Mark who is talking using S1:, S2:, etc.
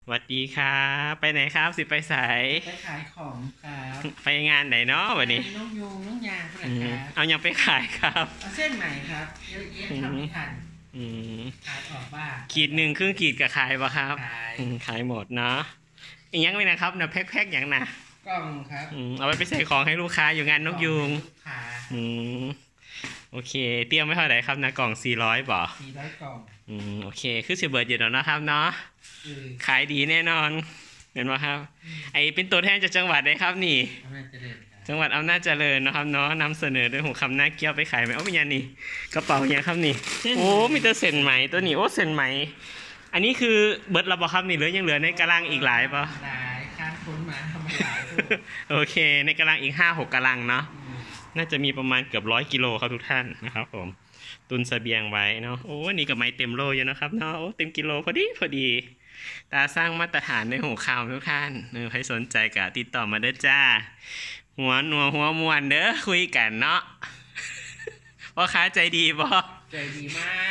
S1: วัสดีครับไปไหนครับสิไปสาย
S2: ไปขายของครับ
S1: ไปงานไหนเนาะวันนี้
S2: น้องยูงน้องยางครับ
S1: เอายังไปขายครับ
S2: เอาเส้นใหม่ครับเยอะแยะทำไม่ทันขายออกบ้าง
S1: ขีดหนึ่งครึ่งขีดกับขายปะครับขายหมดเนาะอีกยังไม่นะครับนะแพ็คอย่างนะ
S2: กล่องครับ
S1: เอาไปใส่ของให้ลูกค้าอยู่งานนกยูงโอเคเตรียมไว้เท่าไหร่ครับนะกล่อง400บ่
S2: 400กล่อง
S1: โอเคคือเสียเบิร์ดอยู่แล้วนะครับเนาะขายดีแน่นอนเห็นไหมครับไอเป็นตัวแทนจากจังหวัดเลยครับนี่จังหวัดอำนาจเจริญนะครับเนาะนำเสนอด้วยหัวคำหน้าเกี้ยวไปขายไหมเป็นยังนี่กระเป๋ายังครับนี่โอ้มีแต่เส้นไหมตัวนี้โอ้เส้นไหมอันนี้คือเบิร์ดเราบอกครับนี่เหลือยังเหลือในกระลังอีกหลายป่ะ
S2: หลายค้างค้นมาทำไมหลาย
S1: โอเคในกระลังอีก5-6กระลังเนาะน่าจะมีประมาณเกือบ100 กิโลครับทุกท่านนะครับผมตุนเสบียงไว้เนาะโอ้นี่ก็ไม้เต็มโลอยู่นะครับเนาะโอ้เต็มกิโลพอดีตาสร้างมาตรฐานในหัวข่าวทุกท่านใครสนใจก็ติดต่อมาได้จ้าหัวหนัวหัวมวนเด้อคุยกันเนาะพ่อค้าใจดีบ่
S2: ใจดีมาก